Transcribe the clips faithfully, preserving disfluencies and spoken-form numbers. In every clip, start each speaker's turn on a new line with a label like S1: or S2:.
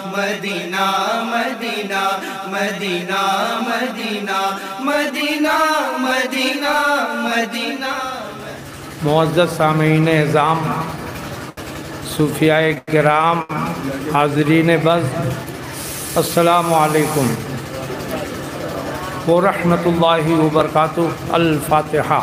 S1: مدینہ مدینہ مدینہ مدینہ مدینہ مدینہ مدینہ۔
S2: معزز سامعین اعظام، صوفیاء کرام، حاضرین بز، السلام علیکم ورحمۃ اللہ وبرکاتہ۔ الفاتحہ۔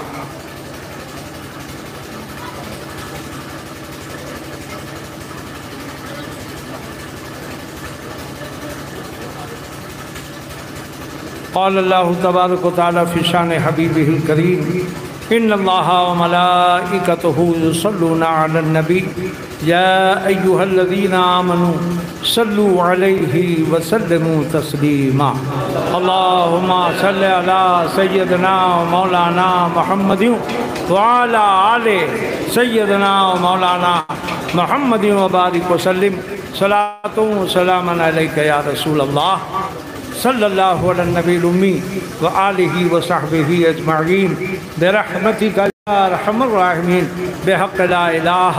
S2: قال اللہ تبارک و تعالی فی شان حبیبہ الکریم ان اللہ وملائکتہ یصلون علی النبی یا ایہا الذین آمنوا صلوا علیہ وسلموا تسلیما۔ اللہم صلی علی سیدنا مولانا محمد وعلی آل سیدنا مولانا محمد وبارک وسلم۔ صلاۃ و سلام علیک یا رسول اللہ صلی اللہ علی النبی الامی وآلہ وصحبہ اجمعین برحمتک یا ارحم الراحمین بحق لا الہ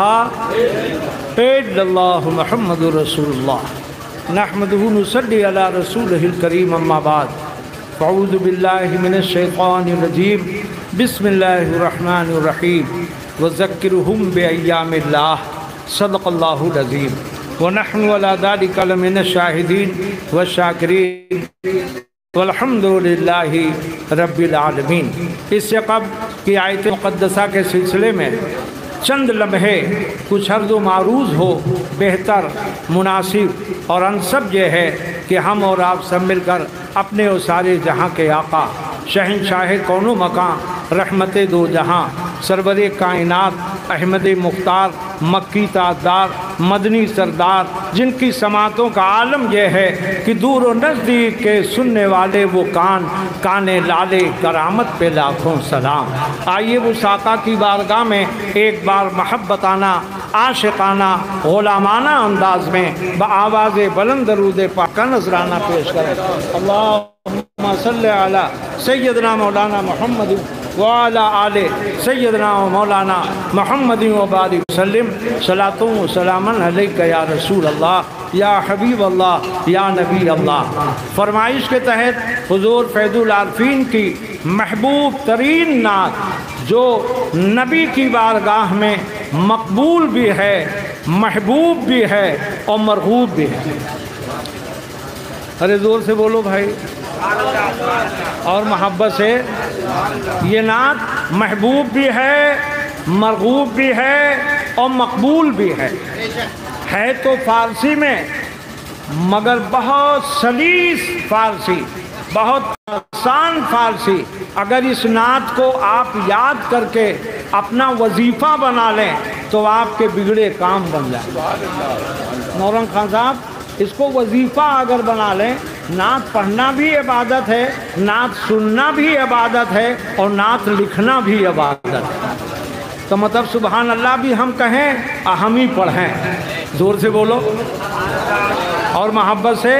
S2: الا اللہ محمد رسول اللہ۔ نحمدہ نصلی علی رسولہ الکریم، اما بعد، فاعوذ باللہ من الشیطان الرجیم، بسم اللہ الرحمن الرحیم، وذکرہم بایام اللہ، صدق اللہ العظیم، وَنَحْنُ وَلَا ذَلِكَ لَمِنَ الشَّاهِدِينَ وَالشَّاكِرِينَ وَالْحَمْدُ لِلَّهِ رَبِّ الْعَالَمِينَ۔ اس سے قبل کی آیت مقدسہ کے سلسلے میں چند لمحے کچھ عرض و معروض ہو بہتر، مناسب اور انسب یہ ہے کہ ہم اور آپ سب مل کر اپنے اور سارے جہاں کے آقا، شہنشاہ کون و مکان، رحمت دو جہاں، سرور کائنات، احمد مختار، مکی تاجدار، مدنی سردار، جن کی سماعتوں کا عالم یہ ہے کہ دور و نزدیک کے سننے والے وہ کان، کان لالے کرامت پہ لاکھوں سلام۔ آئیے وہ آقا کی بارگاہ میں ایک بار محبتانہ، عاشقانہ، غلامانہ انداز میں بآواز بلند درود پاک کا نذرانہ پیش کریں۔ اللہم صلی علی سیدنا مولانا محمد وعلی آل سیدنا و مولانا محمد وبارک وسلم۔ صلاۃ و سلام علیک یا رسول اللہ، یا حبیب اللہ، یا نبی اللہ۔ فرمائش کے تحت حضور فیض العارفین کی محبوب ترین نعت جو نبی کی بارگاہ میں مقبول بھی ہے، محبوب بھی ہے اور مرغوب بھی ہے۔ ارے زور سے بولو بھائی، اور محبت سے۔ یہ نعت محبوب بھی ہے، مرغوب بھی ہے اور مقبول بھی ہے۔ ہے تو فارسی میں مگر بہت سلیس فارسی، بہت آسان فارسی۔ اگر اس نعت کو آپ یاد کر کے اپنا وظیفہ بنا لیں تو آپ کے بگڑے کام بن جائیں۔ نورنگ خان صاحب، اس کو وظیفہ اگر بنا لیں، نعت پڑھنا بھی عبادت ہے، نعت سننا بھی عبادت ہے اور نعت لکھنا بھی عبادت ہے۔ تو مطلب سبحان اللہ بھی ہم کہیں اور ہم ہی پڑھیں۔ زور سے بولو اور محبت سے۔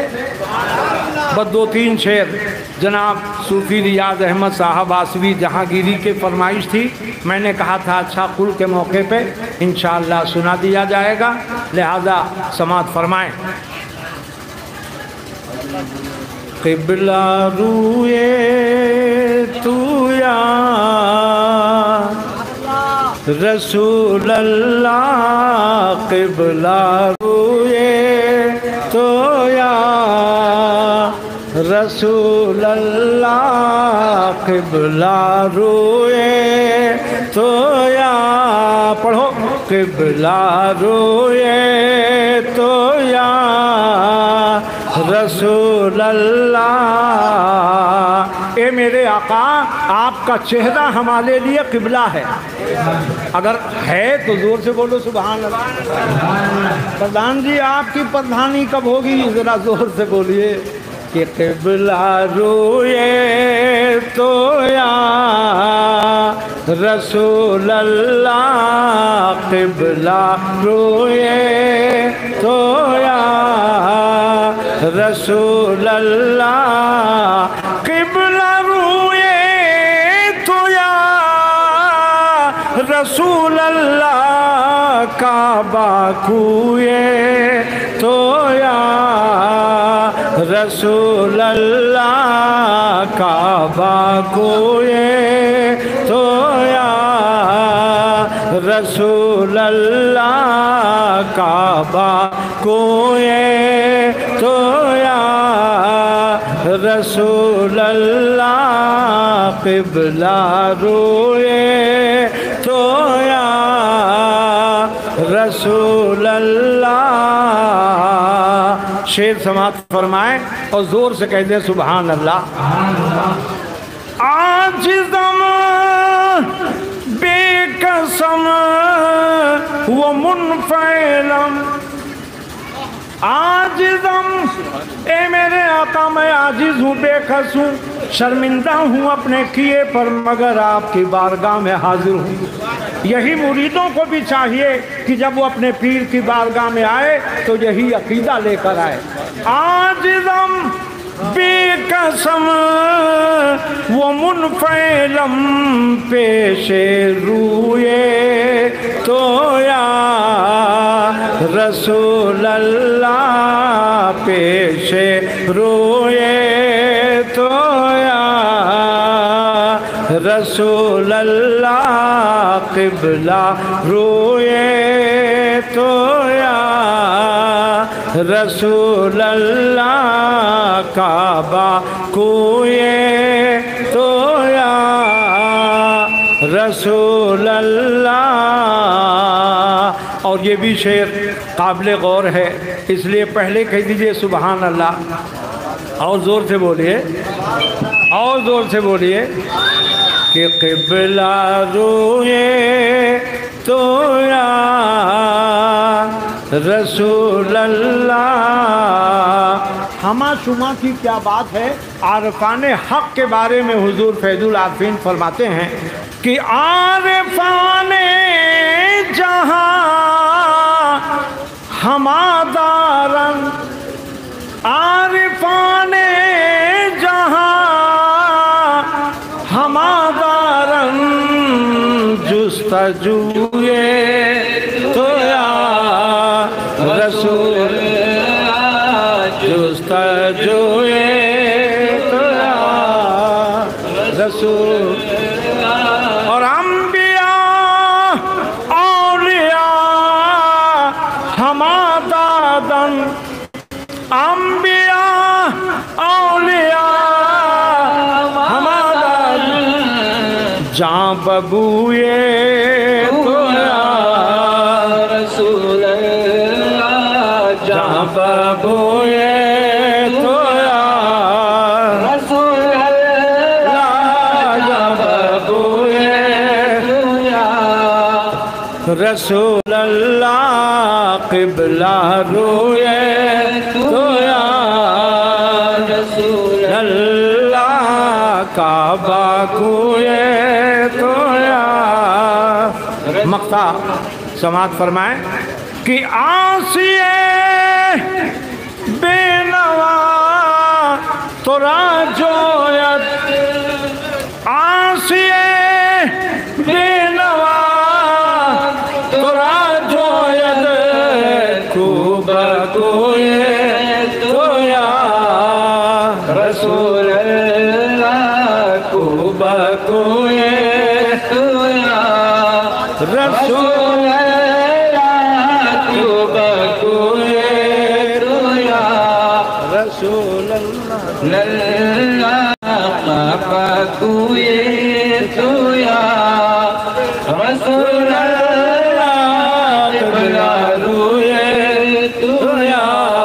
S2: بس دو تین شعر جناب صوفی ریاض احمد صاحب آسوی جہانگیری کے فرمائش تھی، میں نے کہا تھا اچھا کل کے موقع پہ انشاءاللہ سنا دیا جائے گا، لہذا سماعت فرمائیں۔ قبلہ روئے تو یا رسول اللہ، قبلہ روئے تو یا رسول اللہ، قبلہ روئے تو یا، پڑھو، قبلہ روئے تو یا رسول اللہ۔ اے میرے آقا، آپ کا چہرہ ہمارے لیے قبلہ ہے۔ اگر ہے تو زور سے بولو سبحان اللہ۔ پردھان جی، آپ کی پردھانی کب ہوگی؟ ذرا زور سے بولیے کہ قبلہ روئے تو یا رسول اللہ، قبلہ روئے تو یا رسول اللہ، قبلہ روئے تو یا رسول اللہ، کعبہ کوئے تو یا رسول اللہ کعبہ کو یہ تو یا رسول اللہ کعبہ کو یہ تو یا رسول اللہ قبلہ روئے تو یا رسول اللہ. شیر سماعت فرمائیں اور زور سے کہہ دیں سبحان اللہ. عاجزم بے قسم و منفعلم. عاجزم اے میرے آقا میں عاجز ہوں، بے قص ہوں، شرمندہ ہوں اپنے کیے پر، مگر آپ کی بارگاہ میں حاضر ہوں. یہی مریدوں کو بھی چاہیے کہ جب وہ اپنے پیر کی بارگاہ میں آئے تو یہی عقیدہ لے کر آئے. عاجزم بے قسم و منفعلم پیش روئے تو یا رسول اللہ پیش روئے تو یا رسول اللہ قبلہ روئے تو یا رسول اللہ کعبہ کوئے تو یا رسول اللہ. اور یہ بھی شعر قابل غور ہے، اس لیے پہلے کہہ دیجئے سبحان اللہ اور زور سے بولیے اور زور سے بولیے کہ قبلہ روئے تو یا رسول اللہ. ہما شما کی کیا بات ہے. عارفان حق کے بارے میں حضور فیض العارفین فرماتے ہیں کہ عارفان جہاں ہما دارن، عارفان جہاں ہما دارن جستجوئے تو یا رسول جستجوئے تو یا رسول. اور انبیاء اولیاء ہما دادن، انبیاء اولیاء ہما دادن جاں ببوئے تو یا رسول اللہ جاں ببوئے تو یا رسول اللہ جاں ببوئے تو یا رسول اللہ قبلہ روئے تو یا رسول اللہ کعبہ کوئے تو یا. مقطع سماعت فرمائیں کہ آسیے بے نوا ترا جویت، آسیے بے نوا ترا جویت خوب کوئے تو یا رسول اللہ خوب کوئے تو یا رسول اللہ خوب کوئے تو یا رسول اللہ خوب کوئے تو یا رسول اللہ قبلہ روئے تو یا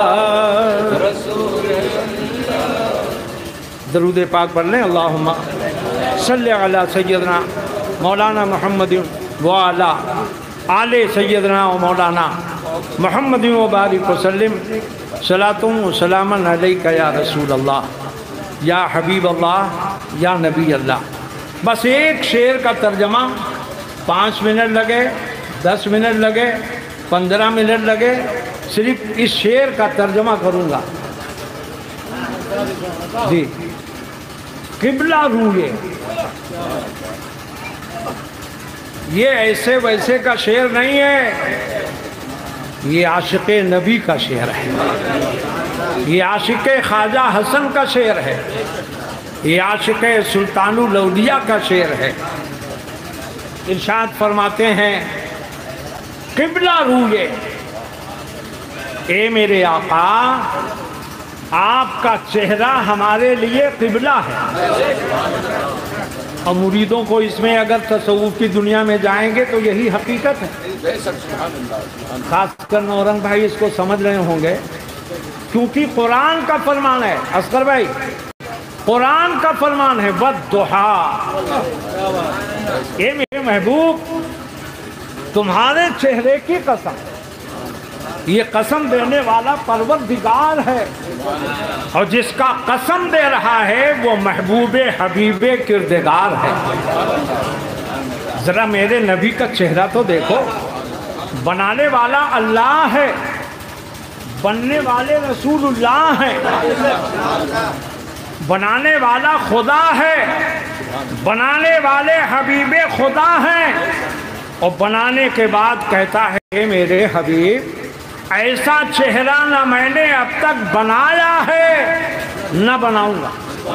S2: رسول اللہ. درود پاک پڑھ لیں. اللہم صلی علی سیدنا مولانا محمد وعلا آل سیدنا و مولانا محمد و بارک وسلم. صلاۃ و سلام علیکہ یا رسول اللہ یا حبیب اللہ یا نبی اللہ. بس ایک شعر کا ترجمہ پانچ منٹ لگے، دس منٹ لگے، پندرہ منٹ لگے، صرف اس شعر کا ترجمہ کروں گا. جی قبلہ روئے، یہ ایسے ویسے کا شعر نہیں ہے، یہ عاشق نبی کا شعر ہے. یہ عاشق خواجہ حسن کا شعر ہے، یہ عاشق سلطان الاولیاء کا شعر ہے۔ ارشاد فرماتے ہیں قبلہ روئے اے میرے آقا، آپ کا چہرہ ہمارے لیے قبلہ ہے۔ اور مریدوں کو اس میں اگر تصوف کی دنیا میں جائیں گے تو یہی حقیقت ہے۔ خاص کر نورنگ بھائی اس کو سمجھ رہے ہوں گے، کیونکہ قرآن کا فرمان ہے۔ اصغر بھائی قرآن کا فرمان ہے وَالضُّحَىٰ، اے میرے محبوب تمہارے چہرے کی قسم، یہ قسم دینے والا پروردگار ہے، اور جس کا قسم دے رہا ہے وہ محبوب حبیب کردگار ہے۔ ذرا میرے نبی کا چہرہ تو دیکھو، بنانے والا اللہ ہے، بننے والے رسول اللہ ہیں، بنانے والا خدا ہے، بنانے والے حبیب خدا ہیں، اور بنانے کے بعد کہتا ہے میرے حبیب ایسا چہرہ نہ میں نے اب تک بنایا ہے نہ بناؤں گا۔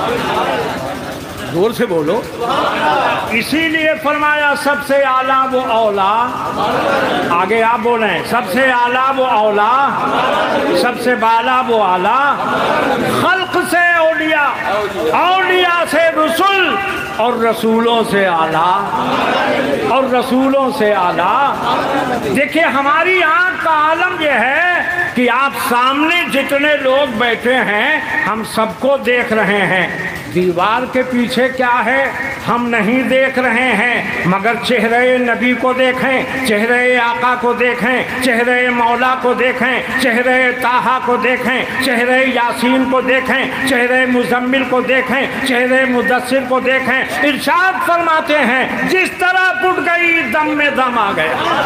S2: زور سے بولو۔ اسی لیے فرمایا سب سے اعلیٰ وہ اولا، آگے آپ بولیں، سب سے اعلیٰ وہ اولا، سب سے بالا وہ اعلیٰ، خلق سے اولیاء، اولیاء سے رسول، اور رسولوں سے اعلیٰ، اور رسولوں سے اعلیٰ۔ دیکھیں ہماری آنکھ کا عالم یہ ہے کہ آپ سامنے جتنے لوگ بیٹھے ہیں ہم سب کو دیکھ رہے ہیں، دیوار کے پیچھے کیا ہے ہم نہیں دیکھ رہے ہیں، مگر چہرے نبی کو دیکھیں، چہرے آقا کو دیکھیں، چہرے مولا کو دیکھیں، چہرے طٰہٰ کو دیکھیں، چہرے یاسین کو دیکھیں، چہرے مزمل کو دیکھیں، چہرے مدثر کو دیکھیں۔ ارشاد فرماتے ہیں جس طرح پٹ گئی دم میں دم آ گیا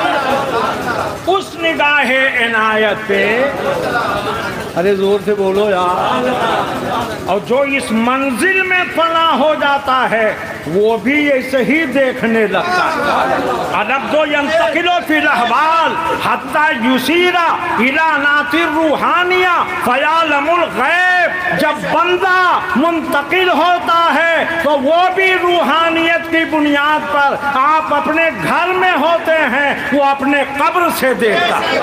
S2: اس نگاہ عنایت پہ، ارے زور سے بولو یار، اور جو اس منزل میں فنا ہو جاتا ہے وہ بھی ایسے ہی دیکھنے لگتا ہے۔ العبد ينتقل فی الاحوال حتی یسیر الی نعت الروحانیہ فیعلم الغیب۔ جب بندہ منتقل ہوتا ہے تو وہ بھی روحانیت کی بنیاد پر، آپ اپنے گھر میں ہوتے ہیں وہ اپنے قبر سے دیکھتا ہے۔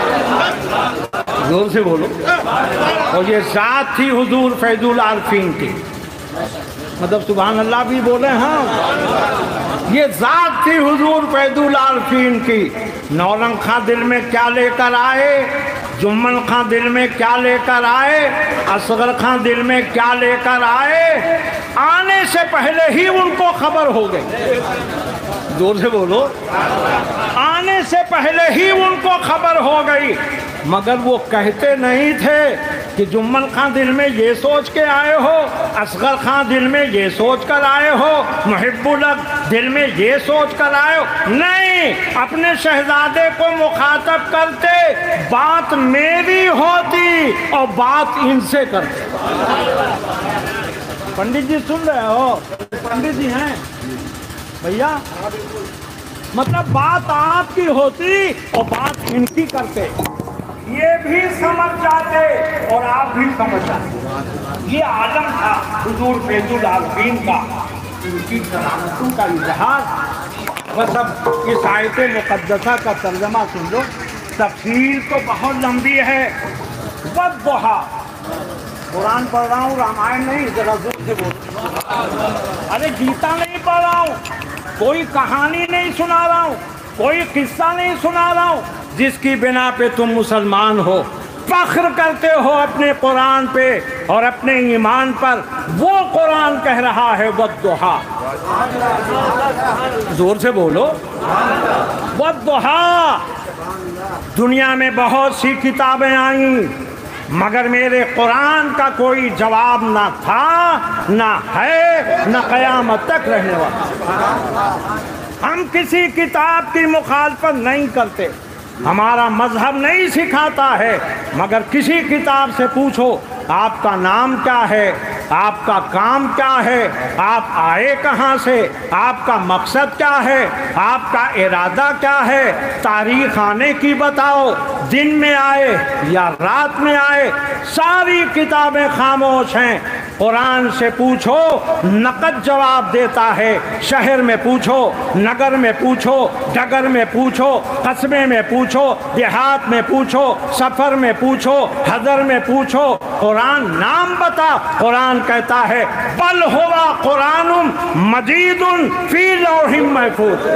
S2: زور سے بولو۔ اور یہ ذات تھی حضور فیض العارفین کی، مطلب سبحان اللہ بھی بولے ہاں، یہ ذات تھی حضور فیض العارفین کی۔ نورنگ خاں دل میں کیا لے کر آئے، جمل خاں دل میں کیا لے کر آئے، اصغر خاں دل میں کیا لے کر آئے، آنے سے پہلے ہی ان کو خبر ہو گئی۔ زور سے بولو۔ آنے سے پہلے ہی ان کو خبر ہو گئی، مگر وہ کہتے نہیں تھے کہ جمل خاں دل میں یہ سوچ کے آئے ہو، اصغر خاں دل میں یہ سوچ کر آئے ہو، محب الحق دل میں یہ سوچ کر آئے ہو۔ نہیں، اپنے شہزادے کو مخاطب کرتے، بات میری ہوتی اور بات ان سے کرتے۔ پنڈت جی سن رہے ہو؟ پنڈت جی ہیں بھیا، مطلب بات آپ کی ہوتی اور بات ان کی کرتے، یہ بھی سمجھ جاتے اور آپ بھی سمجھ جاتے۔ یہ عالم تھا حضور فیض العارفین کا، ان کی کرامتوں کا اظہار۔ بس اب اس آیت مقدسہ کا ترجمہ سن لو، تفسیر تو بہت لمبی ہے۔ وَالضُّحَىٰ، قرآن پڑھ رہا ہوں، رامائن نہیں، ذرا زور سے بولو۔ ارے گیتا نہیں پڑھ رہا ہوں، کوئی کہانی نہیں سنا رہا ہوں، کوئی قصہ نہیں سنا رہا ہوں، جس کی بنا پہ تم مسلمان ہو، فخر کرتے ہو اپنے قرآن پہ اور اپنے ایمان پر، وہ قرآن کہہ رہا ہے وَالضُّحَىٰ۔ زور سے بولو۔ وَالضُّحَىٰ، دنیا میں بہت سی کتابیں آئیں مگر میرے قرآن کا کوئی جواب نہ تھا، نہ ہے، نہ قیامت تک رہنے والا۔ ہم کسی کتاب کی مخالفت نہیں کرتے، ہمارا مذہب نہیں سکھاتا ہے، مگر کسی کتاب سے پوچھو آپ کا نام کیا ہے، آپ کا کام کیا ہے، آپ آئے کہاں سے، آپ کا مقصد کیا ہے، آپ کا ارادہ کیا ہے، تاریخ آنے کی بتاؤ، دن میں آئے یا رات میں آئے، ساری کتابیں خاموش ہیں۔ قرآن سے پوچھو نقد جواب دیتا ہے، شہر میں پوچھو، نگر میں پوچھو، ڈگر میں پوچھو، قصبے میں پوچھو، دیہات میں پوچھو، سفر میں پوچھو، حضر میں پوچھو، قرآن نام بتا، قرآن کہتا ہے بل ہوا قرآن مجید فی لوح محفوظ،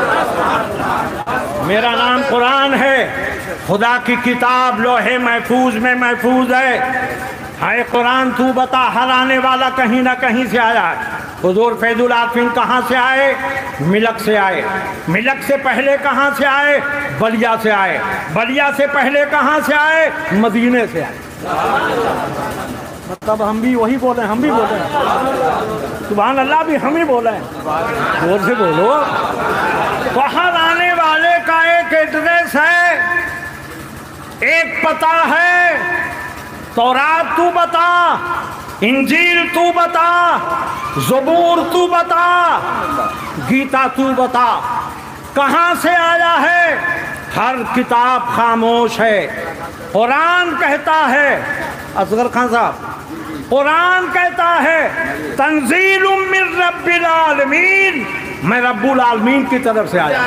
S2: میرا نام قرآن ہے، خدا کی کتاب لوح محفوظ میں محفوظ ہے۔ ہائے قرآن تو بتا، ہر آنے والا کہیں نہ کہیں سے آیا ہے۔ حضور فیض العارفین کہاں سے آئے؟ ملک سے آئے۔ ملک سے پہلے کہاں سے آئے؟ بلیا سے آئے۔ بلیا سے پہلے کہاں سے آئے؟ مدینے سے آئے۔ مطلب ہم بھی وہی بولے ہیں، ہم بھی بولے ہیں، سبحان اللہ بھی ہم ہی بولے ہیں، زور سے بولو۔ باہر آنے والے کا ایک ایڈریس ہے، ایک پتہ ہے۔ تورات تو بتا، انجیل تو بتا، زبور تو بتا، گیتا تو بتا، کہاں سے آیا ہے؟ ہر کتاب خاموش ہے۔ قرآن کہتا ہے، اصغر خان صاحب، قرآن کہتا ہے تنزیل من رب العالمین، میں رب العالمین کی طرف سے آیا۔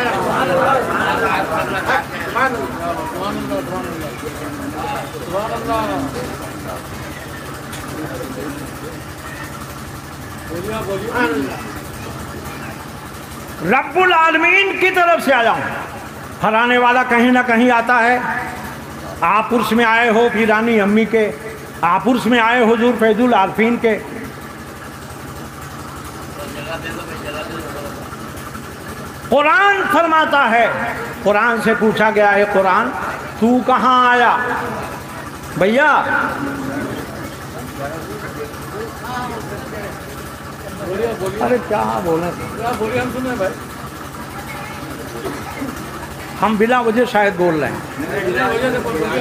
S2: رب العالمین کی طرف سے آیا ہوں۔ ہر آنے والا کہیں نہ کہیں آتا ہے۔ آپ عرس میں آئے ہو پیرانی امی کے، آپ عرس میں آئے حضور فیض العارفین کے۔ قرآن فرماتا ہے، قرآن سے پوچھا گیا ہے قرآن تو کہاں آیا؟ بھیا ارے کیا بولیں، ہم بلا وجہ شاید بول رہے ہیں۔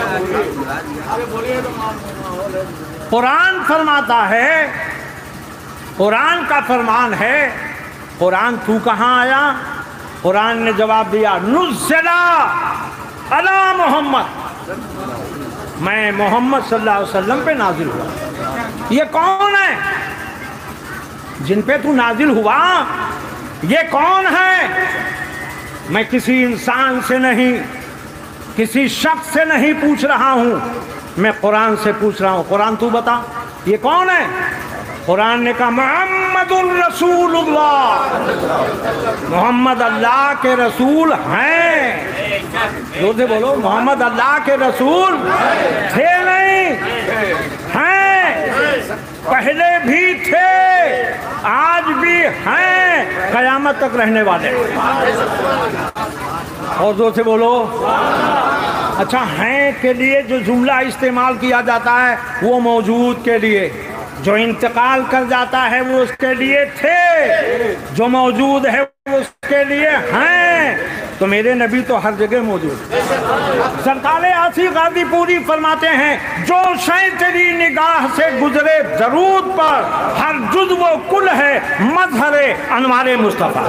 S2: قرآن فرماتا ہے، قرآن کا فرمان ہے، قرآن تو کہاں آیا؟ قرآن نے جواب دیا نزل علی محمد، میں محمد صلی اللہ علیہ وسلم پہ نازل ہوا۔ یہ کون ہے جن پہ تو نازل ہوا؟ یہ کون ہے؟ میں کسی انسان سے نہیں، کسی شخص سے نہیں پوچھ رہا ہوں، میں قرآن سے پوچھ رہا ہوں۔ قرآن تو بتا یہ کون ہے؟ قرآن نے کہا محمد الرسول اللہ، محمد اللہ کے رسول ہیں۔ زور سے بولو، محمد اللہ کے رسول تھے نہیں، ہیں، پہلے بھی تھے، آج بھی ہیں، قیامت تک رہنے والے۔ اور زور سے بولو۔ اچھا، ہیں کے لیے جو جملہ استعمال کیا جاتا ہے وہ موجود کے لیے، جو انتقال کر جاتا ہے وہ اس کے لیے تھے، جو موجود ہے وہ اس کے لیے ہیں۔ تو میرے نبی تو ہر جگہ موجود۔ سرکار آسی غازی پوری فرماتے ہیں جو شے تیری نگاہ سے گزرے درود پر، ہر جز و کل ہے مظہر انوار مصطفیٰ۔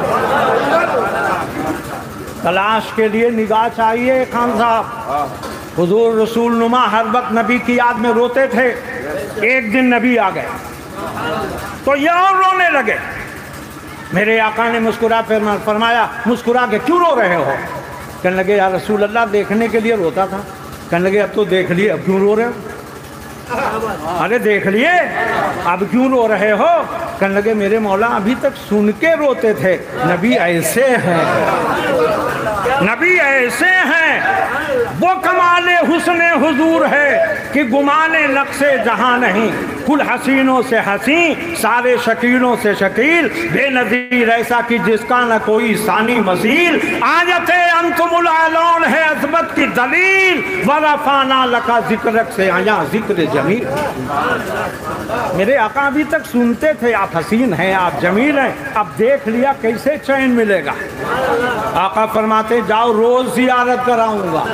S2: تلاش کے لیے نگاہ چاہیے خان صاحب۔ حضور رسول نما ہر وقت نبی کی یاد میں روتے تھے۔ ایک دن نبی آ گئے تو یہ اور رونے لگے۔ میرے آقا نے مسکرا فرمایا مسکرا کے کیوں رو رہے ہو؟ کہنے لگے یا رسول اللہ دیکھنے کے لیے روتا تھا۔ کہنے لگے اب تو دیکھ لیے، اب کیوں رو رہے ہو؟ ارے دیکھ لیے اب کیوں رو رہے ہو؟ کہنے لگے میرے مولا ابھی تک سن کے روتے تھے، نبی ایسے ہیں، نبی ایسے ہیں، وہ کمال حسن حضور ہے کہ گمان نقص جہاں نہیں، کل حسینوں سے حسین، سارے شکیلوں سے شکیل، بے نظیر ایسا کہ جس کا نہ کوئی ثانی مثیل، آیت انتم العالون ہے عظمت کی دلیل، ورفعنا لکا ذکرک سے آیا ذکر جمیل۔ میرے آقا ابھی تک سنتے تھے آپ حسین ہیں، آپ جمیل ہیں، اب دیکھ لیا کیسے چین ملے گا؟ آقا فرماتے جاؤ روز زیارت کراؤں گا،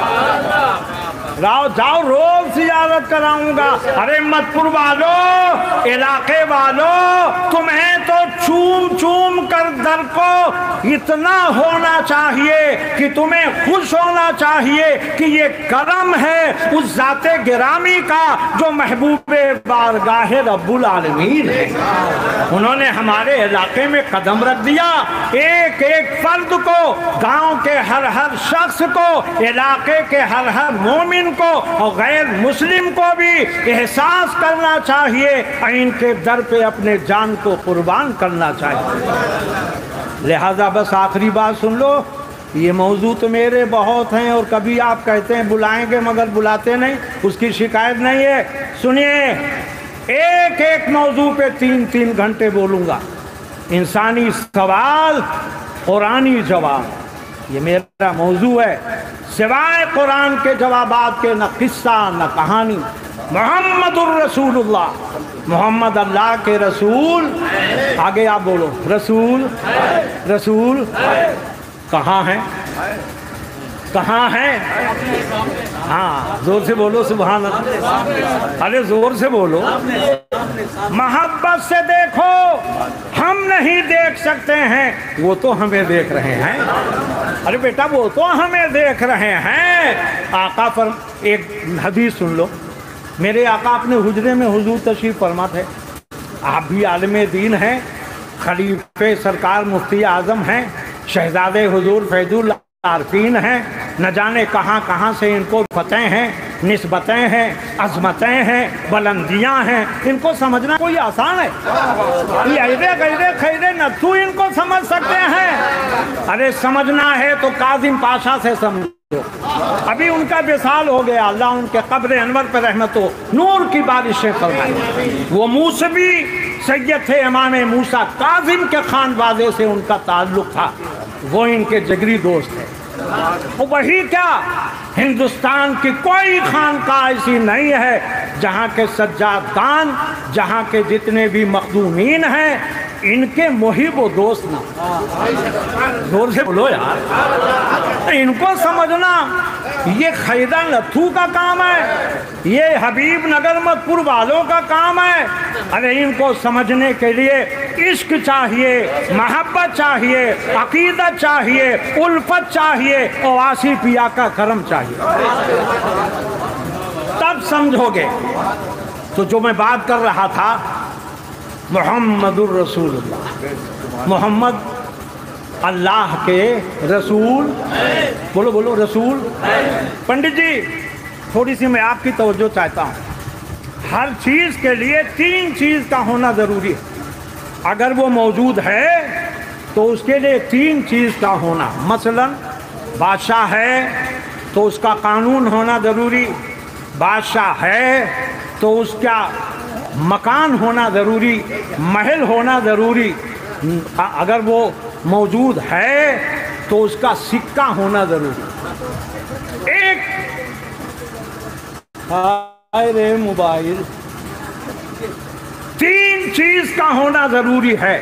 S2: راؤ جاؤ روز زیارت کراؤں گا۔ ارے مت پور والو، علاقے والو، تمہیں تو چوم چوم کر در اندر کو اتنا ہونا چاہیے کہ تمہیں خوش ہونا چاہیے کہ یہ کرم ہے اس ذات گرامی کا جو محبوب بارگاہ رب العالمین ہے۔ انہوں نے ہمارے علاقے میں قدم رکھ دیا، ایک ایک فرد کو، گاؤں کے ہر ہر شخص کو، علاقے کے ہر ہر مومن کو اور غیر مسلم کو بھی احساس کرنا چاہیے، ان کے در پہ اپنے جان کو قربان کرنا چاہیے۔ لہذا بس آخری بات سن لو، یہ موضوع تو میرے بہت ہیں اور کبھی آپ کہتے ہیں بلائیں گے مگر بلاتے نہیں، اس کی شکایت نہیں ہے۔ سنیے، ایک ایک موضوع پہ تین تین گھنٹے بولوں گا۔ انسانی سوال، قرآنی جواب، یہ میرا موضوع ہے۔ سوائے قرآن کے جوابات کے نہ قصہ نہ کہانی۔ محمد الرسول اللہ، محمد اللہ کے رسول۔ آگے آپ بولو، رسول رسول کہاں ہیں؟ کہاں ہیں؟ ہاں زور سے بولو سبحان اللہ، ارے زور سے بولو۔ محبت سے دیکھو، ہم نہیں دیکھ سکتے ہیں، وہ تو ہمیں دیکھ رہے ہیں۔ ارے بیٹا وہ تو ہمیں دیکھ رہے ہیں۔ آقا فرم ایک حدیث سن لو، میرے آقا اپنے حجرے میں حضور تشریف فرما تھے، آپ بھی عالم دین ہیں، خلیفہ سرکار مفتی اعظم ہیں، شہزادے حضور فیض العارفین ہیں، نہ جانے کہاں کہاں سے ان کو فتح ہیں، نسبتیں ہیں، عظمتیں ہیں، بلندیاں ہیں، ان کو سمجھنا کوئی آسان ہے؟ یہ ایدے غیرے خیرے نتھو ان کو سمجھ سکتے ہیں؟ ارے سمجھنا ہے تو کاظم پاشا سے سمجھو، ابھی ان کا وصال ہو گیا، اللہ ان کے قبر انور پر رحمت و نور کی بارشیں فرمائے۔ وہ موسوی سید تھے، امام موسیٰ کاظم کے خانوادے سے ان کا تعلق تھا، وہ ان کے جگری دوست ہیں۔ وہی کیا، ہندوستان کی کوئی خانقاہ ایسی نہیں ہے جہاں کے سجاد خان، جہاں کے جتنے بھی مخدومین ہیں، ان کے محب و دوست نہ۔ زور سے بولو یار، ان کو سمجھنا یہ خیدہ نتھو کا کام ہے، یہ حبیب نگر مدپور والوں کا کام ہے۔ ارے ان کو سمجھنے کے لیے عشق چاہیے، محبت چاہیے، عقیدت چاہیے، الفت چاہیے اور آسی پیا کا کرم چاہیے، تب سمجھو گے۔ تو جو میں بات کر رہا تھا، محمد الرسول اللہ، محمد اللہ کے رسول، بولو بولو رسول۔ پنڈت جی تھوڑی سی میں آپ کی توجہ چاہتا ہوں، ہر چیز کے لیے تین چیز کا ہونا ضروری ہے، اگر وہ موجود ہے تو اس کے لیے تین چیز کا ہونا، مثلا بادشاہ ہے تو اس کا قانون ہونا ضروری، بادشاہ ہے تو اس کا مکان ہونا ضروری، محل ہونا ضروری، اگر وہ موجود ہے تو اس کا سکہ ہونا ضروری۔ ایک رے موبائل، تین چیز کا ہونا ضروری ہے،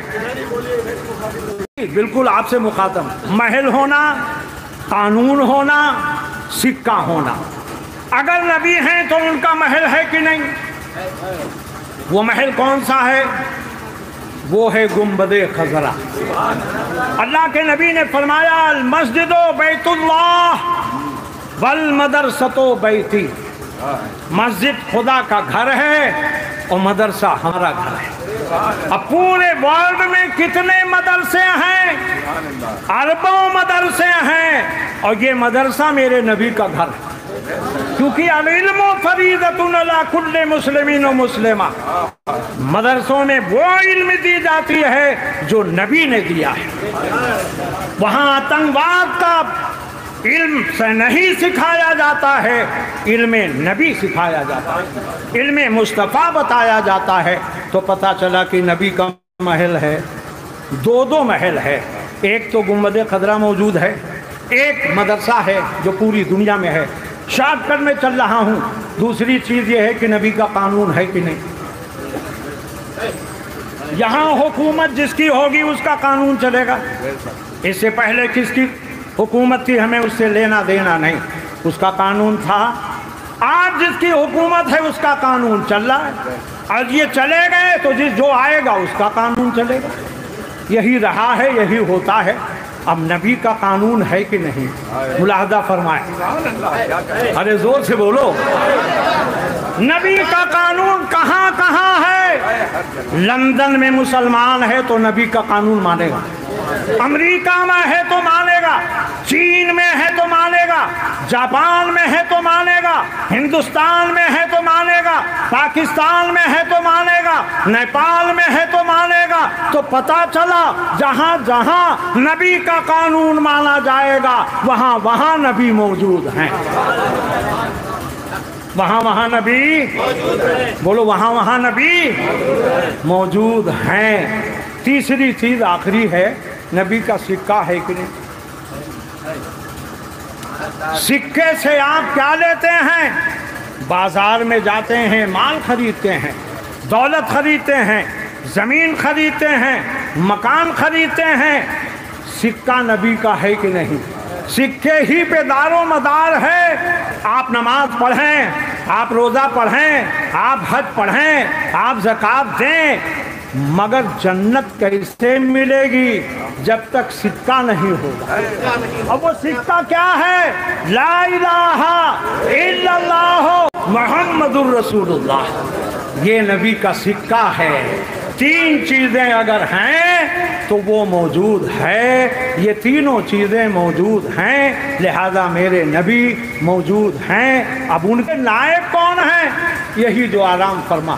S2: بالکل آپ سے مخاطب، محل ہونا، قانون ہونا، سکہ ہونا۔ اگر نبی ہیں تو ان کا محل ہے کہ نہیں؟ وہ محل کون سا ہے؟ وہ ہے گنبد خضرا۔ اللہ کے نبی نے فرمایا المسجد بیت اللہ والمدرسۃ بیتی، مسجد خدا کا گھر ہے اور مدرسہ ہمارا گھر ہے۔ اب پورے ورلڈ میں کتنے مدرسے ہیں؟ اربوں مدرسے ہیں، اور یہ مدرسہ میرے نبی کا گھر ہے، کیونکہ العلم فریضۃ علی کل مسلمین و مسلمہ، مدرسوں میں وہ علم دی جاتی ہے جو نبی نے دیا ہے۔ وہاں آتنکواد کا علم سے نہیں سکھایا جاتا ہے، علم نبی سکھایا جاتا ہے، علم مصطفیٰ بتایا جاتا ہے۔ تو پتہ چلا کہ نبی کا محل ہے، دو دو محل ہے، ایک تو گنبد خضرا موجود ہے، ایک مدرسہ ہے جو پوری دنیا میں ہے۔ شارٹ کٹ میں چل رہا ہوں، دوسری چیز یہ ہے کہ نبی کا قانون ہے کہ نہیں۔ یہاں حکومت جس کی ہوگی اس کا قانون چلے گا، اس سے پہلے کس کی حکومت تھی ہمیں اس سے لینا دینا نہیں، اس کا قانون تھا۔ آج جس کی حکومت ہے اس کا قانون چل رہا ہے، اور یہ چلے گئے تو جس جو آئے گا اس کا قانون چلے گا۔ یہی رہا ہے، یہی ہوتا ہے۔ اب نبی کا قانون ہے کہ نہیں؟ ملاحظہ فرمائیں، ارے زور سے بولو، نبی کا قانون کہاں کہاں ہے؟ لندن میں مسلمان ہے تو نبی کا قانون مانے گا، امریکہ میں ہے تو مانے گا، چین میں ہے تو مانے گا، جاپان میں ہے تو مانے گا، ہندوستان میں ہے تو مانے گا، پاکستان میں ہے تو مانے گا، نیپال میں ہے تو مانے گا۔ تو پتہ چلا جہاں جہاں نبی کا قانون مانا جائے گا وہاں وہاں نبی موجود ہیں، وہاں وہاں نبی بولو، وہاں وہاں نبی موجود ہیں۔ تیسری چیز آخری ہے، نبی کا سکہ ہے کہ نہیں؟ سکے سے آپ کیا لیتے ہیں؟ بازار میں جاتے ہیں، مال خریدتے ہیں، دولت خریدتے ہیں، زمین خریدتے ہیں، مکان خریدتے ہیں۔ سکہ نبی کا ہے کہ نہیں؟ سکے ہی پہ دار و مدار ہے۔ آپ نماز پڑھیں، آپ روزہ پڑھیں، آپ حج پڑھیں، آپ زکوٰۃ دیں، مگر جنت کیسے ملے گی جب تک سکہ نہیں ہوگا؟ اب وہ سکہ کیا ہے؟ لا الہ الا اللہ محمد الرسول اللہ، یہ نبی کا سکہ ہے۔ تین چیزیں اگر ہیں تو وہ موجود ہے، یہ تینوں چیزیں موجود ہیں، لہذا میرے نبی موجود ہیں۔ اب ان کے نائب کون ہیں؟ یہی جو آرام فرما،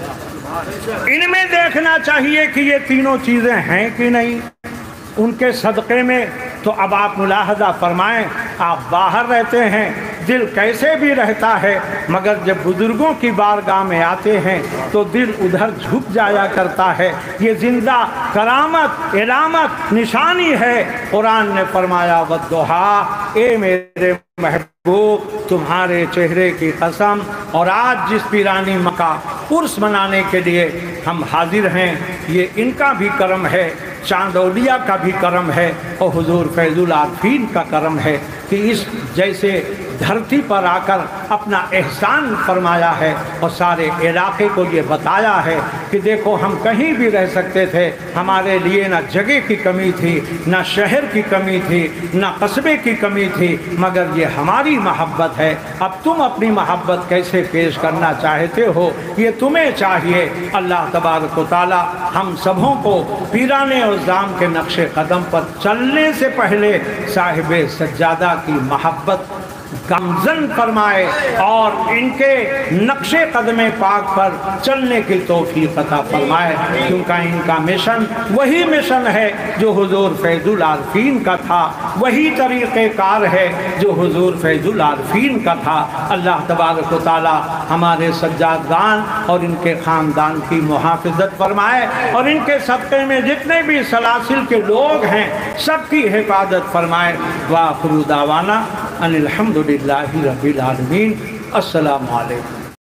S2: ان میں دیکھنا چاہیے کہ یہ تینوں چیزیں ہیں کہ نہیں ان کے صدقے میں۔ تو اب آپ ملاحظہ فرمائیں، آپ باہر رہتے ہیں، دل کیسے بھی رہتا ہے، مگر جب بزرگوں کی بارگاہ میں آتے ہیں تو دل ادھر جھک جایا کرتا ہے۔ یہ زندہ کرامت، علامت، نشانی ہے۔ قرآن نے فرمایا وَالضُّحَىٰ، اے میرے محبوب تمہارے چہرے کی قسم، اور آج جس پیرانی مکہ عرس منانے کے لیے ہم حاضر ہیں، یہ ان کا بھی کرم ہے، چاندولیہ کا بھی کرم ہے، اور حضور فیض العارفین کا کرم ہے کہ اس جیسے دھرتی پر آ کر اپنا احسان فرمایا ہے اور سارے علاقے کو یہ بتایا ہے کہ دیکھو ہم کہیں بھی رہ سکتے تھے، ہمارے لیے نہ جگہ کی کمی تھی، نہ شہر کی کمی تھی، نہ قصبے کی کمی تھی، مگر یہ ہماری محبت ہے۔ اب تم اپنی محبت کیسے پیش کرنا چاہتے ہو یہ تمہیں چاہیے۔ اللہ تبارک و تعالی ہم سبوں کو پیران اعظام کے نقش قدم پر چلنے سے پہلے صاحب سجادہ کی محبت گامزن فرمائے اور ان کے نقش قدم پاک پر چلنے کی توفیق عطا فرمائے، کیونکہ ان کا مشن وہی مشن ہے جو حضور فیض العارفین کا تھا، وہی طریقہ کار ہے جو حضور فیض العارفین کا تھا۔ اللہ تبارک و تعالی ہمارے سجادگان اور ان کے خاندان کی محافظت فرمائے، اور ان کے صدقے میں جتنے بھی سلاسل کے لوگ ہیں سب کی حفاظت فرمائے۔ وآخر دعوانا ان الحمد للہ رب العالمین۔ السلام علیکم۔